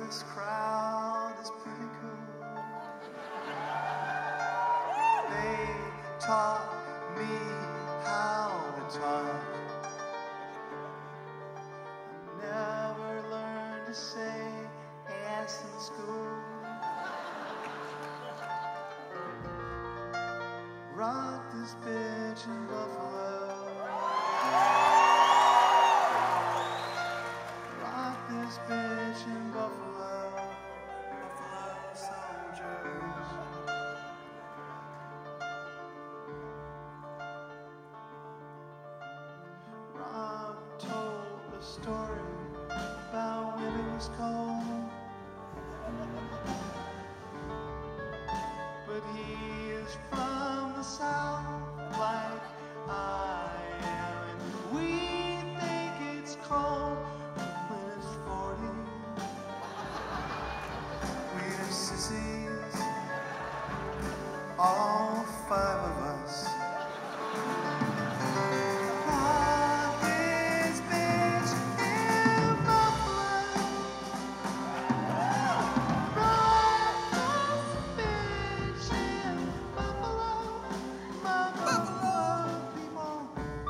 this crowd is pretty cool. They taught me how to talk. I never learned to say ass in school. Rock this bitch in Buffalo. Rock this bitch in Buffalo. Buffalo soldiers. Rob told a story about when it was cold, but he is from the South like I am, and we think it's cold when it's 40. We're sissies, all 5 of us. Rock this bitch in Buffalo. Rock this bitch in Buffalo. My Buffalo people.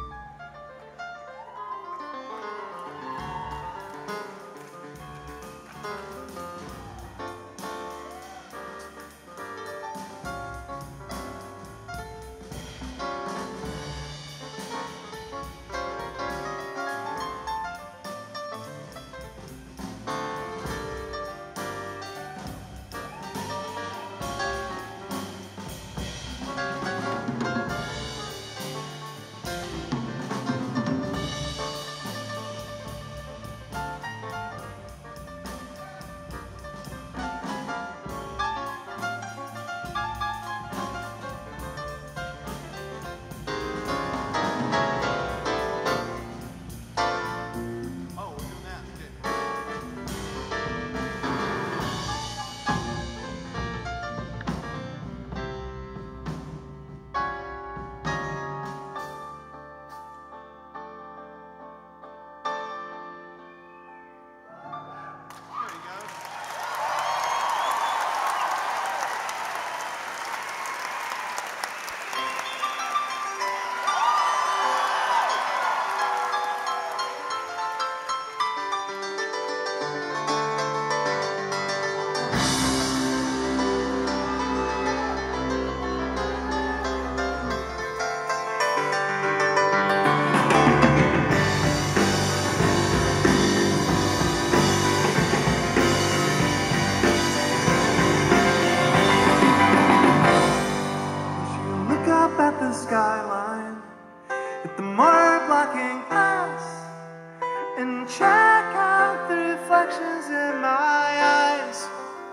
Skyline, hit the motor blocking glass, and check out the reflections in my eyes.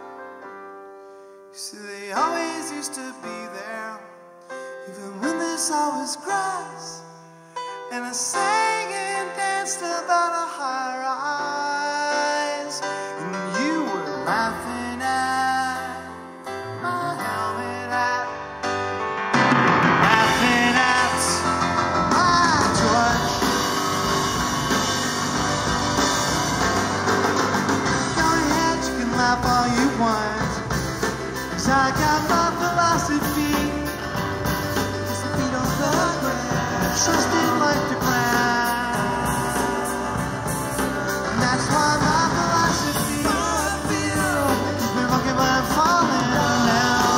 You see, they always used to be there, even when there's always grass. And I sang and danced about a high rise, and you were laughing at my helmet hat. Laugh all you want, 'cause I got my philosophy. It's the feet on the ground, trusted like the ground. And that's why my philosophy keeps me rocking when I'm falling now.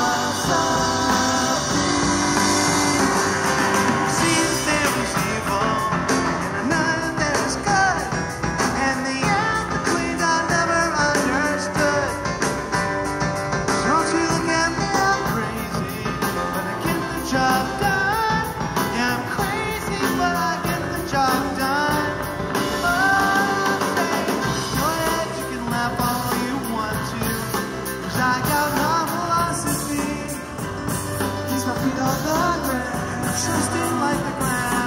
See that there was evil, and I know that there is good, and the end between I never understood. Don't you look at me, I'm crazy, but I get the job done. Yeah, I'm crazy, but I get the job done. Oh, say, go ahead, you can laugh all you want to, 'cause I got my philosophy. Keeps my feet off the ground, trusting like the ground.